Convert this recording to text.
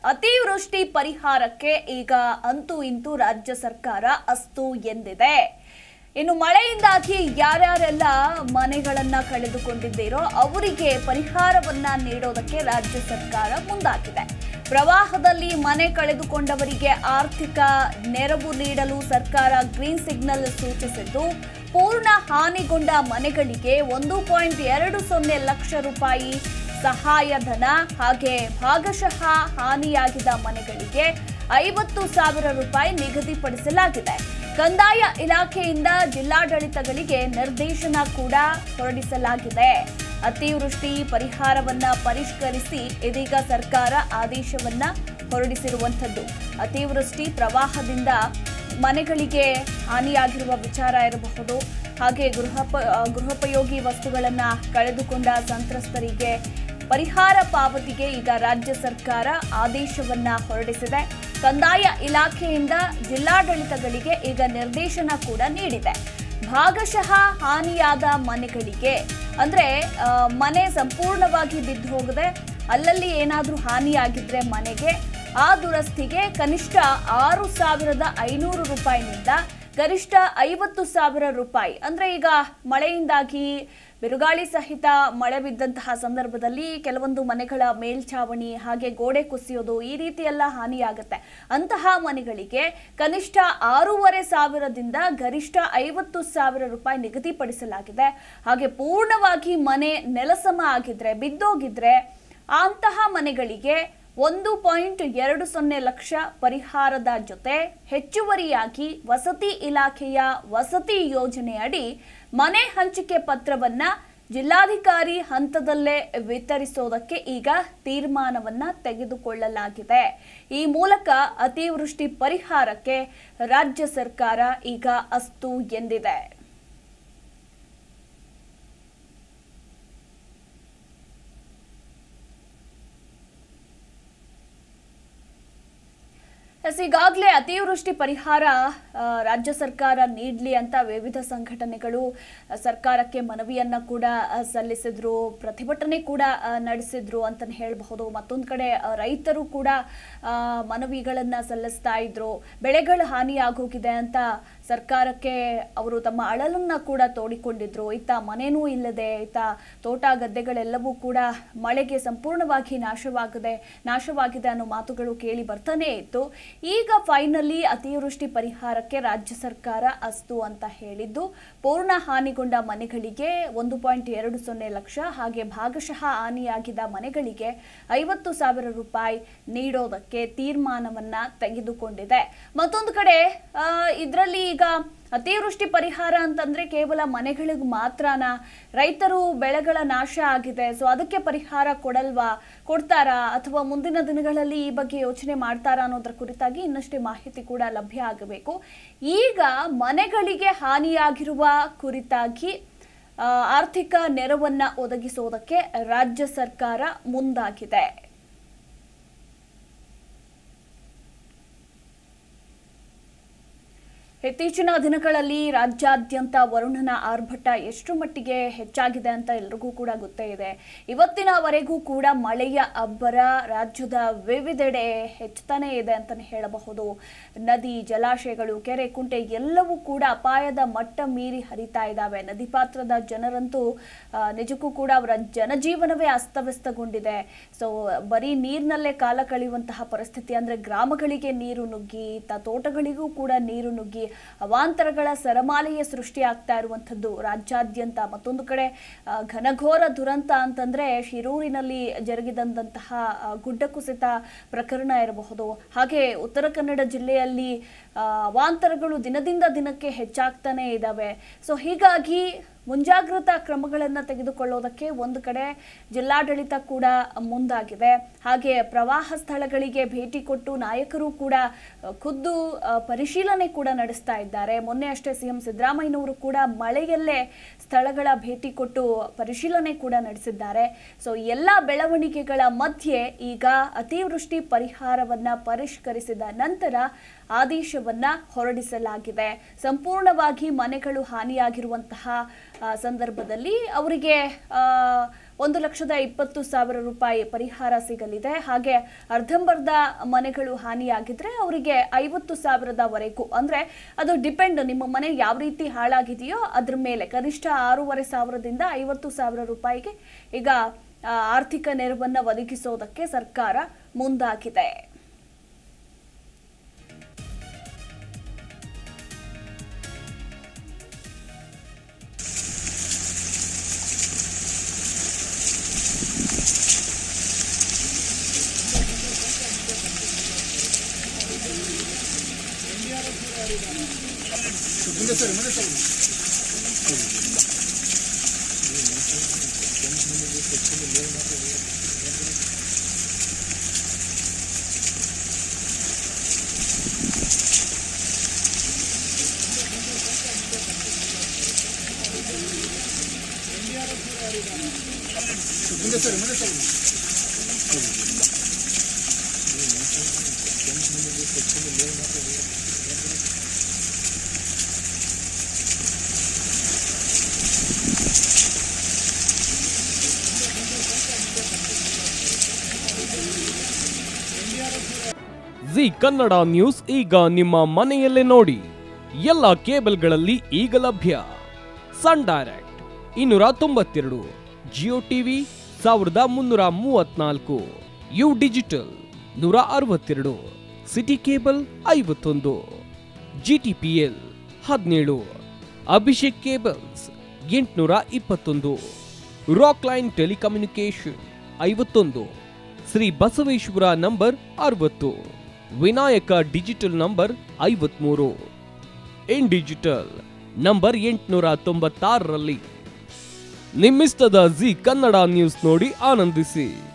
ಅತಿವೃಷ್ಟಿ ಪರಿಹಾರಕ್ಕೆ ಈಗ ಅಂತೂ ಇಂತೂ ರಾಜ್ಯ ಸರ್ಕಾರ ಅಸ್ತು ಎಂದಿದೆ. ಇನ್ನು ಮಳೆಯಿಂದಾಗಿ ಯಾರ್ಯಾರೆಲ್ಲ ಮನೆಗಳನ್ನ ಕಳೆದುಕೊಂಡಿದ್ದೀರೋ ಅವರಿಗೆ ಪರಿಹಾರವನ್ನ ನೀಡೋದಕ್ಕೆ ರಾಜ್ಯ ಸರ್ಕಾರ ಮುಂದಾಗಿದೆ. ಪ್ರವಾಹದಲ್ಲಿ ಮನೆ ಕಳೆದುಕೊಂಡವರಿಗೆ ಆರ್ಥಿಕ ನೆರವು ನೀಡಲು ಸರ್ಕಾರ ಗ್ರೀನ್ ಸಿಗ್ನಲ್ ಸೂಚಿಸಿದ್ದು, ಪೂರ್ಣ ಹಾನಿಗೊಂಡ ಮನೆಗಳಿಗೆ 1.20 ಲಕ್ಷ ರೂಪಾಯಿ ಸಹಾಯಧನ, ಹಾಗೆ ಭಾಗಶಃ ಹಾನಿಯಾಗಿದ್ದ ಮನೆಗಳಿಗೆ 50,000 ರೂಪಾಯಿ ನಿಗದಿಪಡಿಸಲಾಗಿದೆ. ಕಂದಾಯ ಇಲಾಖೆಯಿಂದ ಜಿಲ್ಲಾಡಳಿತಗಳಿಗೆ ನಿರ್ದೇಶನ ಕೂಡ ಹೊರಡಿಸಲಾಗಿದೆ. ಅತಿವೃಷ್ಟಿ ಪರಿಹಾರವನ್ನ ಪರಿಷ್ಕರಿಸಿ ಇದೀಗ ಸರ್ಕಾರ ಆದೇಶವನ್ನ ಹೊರಡಿಸಿರುವಂಥದ್ದು. ಅತಿವೃಷ್ಟಿ ಪ್ರವಾಹದಿಂದ ಮನೆಗಳಿಗೆ ಹಾನಿಯಾಗಿರುವ ವಿಚಾರ ಇರಬಹುದು, ಹಾಗೆ ಗೃಹೋಪಯೋಗಿ ವಸ್ತುಗಳನ್ನು ಕಳೆದುಕೊಂಡ ಸಂತ್ರಸ್ತರಿಗೆ ಪರಿಹಾರ ಪಾವತಿಗೆ ಈಗ ರಾಜ್ಯ ಸರ್ಕಾರ ಆದೇಶವನ್ನ ಹೊರಡಿಸಿದೆ. ಕಂದಾಯ ಇಲಾಖೆಯಿಂದ ಜಿಲ್ಲಾಡಳಿತಗಳಿಗೆ ಈಗ ನಿರ್ದೇಶನ ಕೂಡ ನೀಡಿದೆ. ಭಾಗಶಃ ಹಾನಿಯಾದ ಮನೆಗಳಿಗೆ ಅಂದ್ರೆ ಮನೆ ಸಂಪೂರ್ಣವಾಗಿ ಬಿದ್ದು ಹೋಗದೆ ಅಲ್ಲಲ್ಲಿ ಏನಾದರೂ ಹಾನಿಯಾಗಿದ್ರೆ ಮನೆಗೆ ಆ ದುರಸ್ತಿಗೆ ಕನಿಷ್ಠ 6,500 ರೂಪಾಯಿನಿಂದ ಗರಿಷ್ಠ 50,000 ರೂಪಾಯಿ. ಅಂದ್ರೆ ಈಗ ಮಳೆಯಿಂದಾಗಿ ಬಿರುಗಾಳಿ ಸಹಿತ ಮಳೆ ಬಿದ್ದಂತಹ ಸಂದರ್ಭದಲ್ಲಿ ಕೆಲವೊಂದು ಮನೆಗಳ ಮೇಲ್ಛಾವಣಿ ಹಾಗೆ ಗೋಡೆ ಕುಸಿಯೋದು ಈ ರೀತಿ ಎಲ್ಲ ಹಾನಿಯಾಗುತ್ತೆ. ಅಂತಹ ಮನೆಗಳಿಗೆ ಕನಿಷ್ಠ 6,500ದಿಂದ ಗರಿಷ್ಠ 50,000 ರೂಪಾಯಿ ನಿಗದಿಪಡಿಸಲಾಗಿದೆ. ಹಾಗೆ ಪೂರ್ಣವಾಗಿ ಮನೆ ನೆಲಸಮ ಆಗಿದ್ರೆ ಬಿದ್ದೋಗಿದ್ರೆ ಅಂತಹ ಮನೆಗಳಿಗೆ 1.20 ಲಕ್ಷ ಪರಿಹಾರದ ಜೊತೆ ಹೆಚ್ಚುವರಿಯಾಗಿ ವಸತಿ ಇಲಾಖೆಯ ವಸತಿ ಯೋಜನೆಯಡಿ ಮನೆ ಹಂಚಿಕೆ ಪತ್ರವನ್ನ ಜಿಲ್ಲಾಧಿಕಾರಿ ಹಂತದಲ್ಲೇ ವಿತರಿಸೋದಕ್ಕೆ ಈಗ ತೀರ್ಮಾನವನ್ನ ತೆಗೆದುಕೊಳ್ಳಲಾಗಿದೆ. ಈ ಮೂಲಕ ಅತಿವೃಷ್ಟಿ ಪರಿಹಾರಕ್ಕೆ ರಾಜ್ಯ ಸರ್ಕಾರ ಈಗ ಅಸ್ತು ಎಂದಿದೆ. ಈಗಾಗಲೇ ಅತಿವೃಷ್ಟಿ ಪರಿಹಾರ ರಾಜ್ಯ ಸರ್ಕಾರ ನೀಡಲಿ ಅಂತ ವಿವಿಧ ಸಂಘಟನೆಗಳು ಸರ್ಕಾರಕ್ಕೆ ಮನವಿಯನ್ನ ಕೂಡ ಸಲ್ಲಿಸಿದ್ರು, ಪ್ರತಿಭಟನೆ ಕೂಡ ನಡೆಸಿದ್ರು ಅಂತ ಹೇಳಬಹುದು. ಮತ್ತೊಂದು ಕಡೆ ರೈತರು ಕೂಡ ಮನವಿಗಳನ್ನ ಸಲ್ಲಿಸ್ತಾ ಇದ್ರು. ಬೆಳೆಗಳ ಹಾನಿಯಾಗೋಗಿದೆ ಅಂತ ಸರ್ಕಾರಕ್ಕೆ ಅವರು ತಮ್ಮ ಅಳಲನ್ನ ಕೂಡ ತೋಡಿಕೊಂಡಿದ್ರು. ಇತ್ತ ಮನೇನೂ ಇಲ್ಲದೆ ಇತ್ತ ತೋಟ ಗದ್ದೆಗಳೆಲ್ಲವೂ ಕೂಡ ಮಳೆಗೆ ಸಂಪೂರ್ಣವಾಗಿ ನಾಶವಾಗಿದೆ ಅನ್ನೋ ಮಾತುಗಳು ಕೇಳಿ ಬರ್ತಾನೆ ಇತ್ತು. ಈಗ ಫೈನಲಿ ಅತಿವೃಷ್ಟಿ ಪರಿಹಾರಕ್ಕೆ ರಾಜ್ಯ ಸರ್ಕಾರ ಅಸ್ತು ಅಂತ ಹೇಳಿದ್ದು, ಪೂರ್ಣ ಹಾನಿಗೊಂಡ ಮನೆಗಳಿಗೆ 1.20 ಲಕ್ಷ ಹಾಗೆ ಭಾಗಶಃ ಹಾನಿಯಾಗಿದ್ದ ಮನೆಗಳಿಗೆ 50,000 ರೂಪಾಯಿ ನೀಡೋದಕ್ಕೆ ತೀರ್ಮಾನವನ್ನ ತೆಗೆದುಕೊಂಡಿದೆ. ಮತ್ತೊಂದು ಕಡೆ ಇದರಲ್ಲಿ ಈಗ ಅತಿವೃಷ್ಟಿ ಪರಿಹಾರ ಅಂತಂದ್ರೆ ಕೇವಲ ಮನೆಗಳಿಗೆ ಮಾತ್ರನಾ? ರೈತರು ಬೆಳೆಗಳ ನಾಶ ಆಗಿದೆ, ಸೊ ಅದಕ್ಕೆ ಪರಿಹಾರ ಕೊಡ್ತಾರಾ ಅಥವಾ ಮುಂದಿನ ದಿನಗಳಲ್ಲಿ ಈ ಬಗ್ಗೆ ಯೋಚನೆ ಮಾಡ್ತಾರಾ ಅನ್ನೋದ್ರ ಕುರಿತಾಗಿ ಇನ್ನಷ್ಟೇ ಮಾಹಿತಿ ಕೂಡ ಲಭ್ಯ ಆಗಬೇಕು. ಈಗ ಮನೆಗಳಿಗೆ ಹಾನಿಯಾಗಿರುವ ಕುರಿತಾಗಿ ಆರ್ಥಿಕ ನೆರವನ್ನ ಒದಗಿಸೋದಕ್ಕೆ ರಾಜ್ಯ ಸರ್ಕಾರ ಮುಂದಾಗಿದೆ. ಇತ್ತೀಚಿನ ದಿನಗಳಲ್ಲಿ ರಾಜ್ಯಾದ್ಯಂತ ವರುಣನ ಆರ್ಭಟ ಎಷ್ಟು ಮಟ್ಟಿಗೆ ಹೆಚ್ಚಾಗಿದೆ ಅಂತ ಎಲ್ರಿಗೂ ಕೂಡ ಗೊತ್ತೇ ಇದೆ. ಇವತ್ತಿನವರೆಗೂ ಕೂಡ ಮಳೆಯ ಅಬ್ಬರ ರಾಜ್ಯದ ವಿವಿಧೆಡೆ ಹೆಚ್ಚುತ್ತಾನೆ ಇದೆ ಅಂತಲೇ ಹೇಳಬಹುದು. ನದಿ, ಜಲಾಶಯಗಳು, ಕೆರೆ, ಕುಂಟೆ ಎಲ್ಲವೂ ಕೂಡ ಅಪಾಯದ ಮಟ್ಟ ಮೀರಿ ಹರಿತಾ ಇದ್ದಾವೆ. ನದಿ ಪಾತ್ರದ ಜನರಂತೂ ನಿಜಕ್ಕೂ ಕೂಡ ಅವರ ಜನಜೀವನವೇ ಅಸ್ತವ್ಯಸ್ತಗೊಂಡಿದೆ. ಸೊ ಬರೀ ನೀರಿನಲ್ಲೇ ಕಾಲ ಕಳೆಯುವಂತಹ ಪರಿಸ್ಥಿತಿ, ಅಂದ್ರೆ ಗ್ರಾಮಗಳಿಗೆ ನೀರು ನುಗ್ಗಿ ತೋಟಗಳಿಗೂ ಕೂಡ ನೀರು ನುಗ್ಗಿ ಅವಾಂತರಗಳ ಸರಮಾಲೆಯೇ ಸೃಷ್ಟಿಯಾಗ್ತಾ ಇರುವಂಥದ್ದು ರಾಜ್ಯಾದ್ಯಂತ. ಮತ್ತೊಂದು ಕಡೆ ಘನಘೋರ ದುರಂತ ಅಂತಂದ್ರೆ ಶಿರೂರಿನಲ್ಲಿ ಜರುಗಿದಂತಹ ಗುಡ್ಡ ಕುಸಿತ ಪ್ರಕರಣ ಇರಬಹುದು. ಹಾಗೆ ಉತ್ತರ ಕನ್ನಡ ಜಿಲ್ಲೆಯಲ್ಲಿ ಅವಾಂತರಗಳು ದಿನದಿಂದ ದಿನಕ್ಕೆ ಹೆಚ್ಚಾಗ್ತಾನೆ ಇದ್ದಾವೆ. ಸೊ ಹೀಗಾಗಿ ಮುಂಜಾಗ್ರತಾ ಕ್ರಮಗಳನ್ನು ತೆಗೆದುಕೊಳ್ಳೋದಕ್ಕೆ ಒಂದು ಕಡೆ ಜಿಲ್ಲಾಡಳಿತ ಕೂಡ ಮುಂದಾಗಿದೆ. ಹಾಗೆ ಪ್ರವಾಹ ಸ್ಥಳಗಳಿಗೆ ಭೇಟಿ ಕೊಟ್ಟು ನಾಯಕರು ಕೂಡ ಖುದ್ದು ಪರಿಶೀಲನೆ ಕೂಡ ನಡೆಸ್ತಾ ಇದ್ದಾರೆ. ಮೊನ್ನೆ ಅಷ್ಟೇ ಸಿಎಂ ಸಿದ್ದರಾಮಯ್ಯನವರು ಕೂಡ ಮಳೆಯಲ್ಲೇ ಸ್ಥಳಗಳ ಭೇಟಿ ಕೊಟ್ಟು ಪರಿಶೀಲನೆ ಕೂಡ ನಡೆಸಿದ್ದಾರೆ. ಸೊ ಎಲ್ಲ ಬೆಳವಣಿಗೆಗಳ ಮಧ್ಯೆ ಈಗ ಅತಿವೃಷ್ಟಿ ಪರಿಹಾರವನ್ನ ಪರಿಷ್ಕರಿಸಿದ ನಂತರ ಆದೇಶವನ್ನ ಹೊರಡಿಸಲಾಗಿದೆ. ಸಂಪೂರ್ಣವಾಗಿ ಮನೆಗಳು ಹಾನಿಯಾಗಿರುವಂತಹ ಸಂದರ್ಭದಲ್ಲಿ ಅವರಿಗೆ 1,20,000 ರೂಪಾಯಿ ಪರಿಹಾರ ಸಿಗಲಿದೆ. ಹಾಗೆ ಅರ್ಧಂಬರ್ಧ ಮನೆಗಳು ಹಾನಿಯಾಗಿದ್ರೆ ಅವರಿಗೆ 50,000ವರೆಗೂ, ಅಂದ್ರೆ ಅದು ಡಿಪೆಂಡ್ ನಿಮ್ಮ ಮನೆ ಯಾವ ರೀತಿ ಹಾಳಾಗಿದೆಯೋ ಅದ್ರ ಮೇಲೆ ಕನಿಷ್ಠ 6,500ದಿಂದ 50,000 ರೂಪಾಯಿಗೆ ಈಗ ಆರ್ಥಿಕ ನೆರವನ್ನ ಒದಗಿಸೋದಕ್ಕೆ ಸರ್ಕಾರ ಮುಂದಾಗಿದೆ. ಜಿ ಕನ್ನಡ ನ್ಯೂಸ್ ಈಗ ನಿಮ್ಮ ಮನೆಯಲ್ಲೇ ನೋಡಿ. ಎಲ್ಲ ಕೇಬಲ್ಗಳಲ್ಲಿ ಈಗ ಲಭ್ಯ. Sun Direct 292, Jio TV 1334, U digital 162, city cable 51, GTPL 17, Abhishek cables 821, Rock Line telecommunication 51, Shri Basaveshwara number 60, Vinayaka digital number 53, in digital number 896ರಲ್ಲಿ ನಿಮ್ಮಿಸ್ತದ ಜಿ ಕನ್ನಡ ನ್ಯೂಸ್ ನೋಡಿ ಆನಂದಿಸಿ.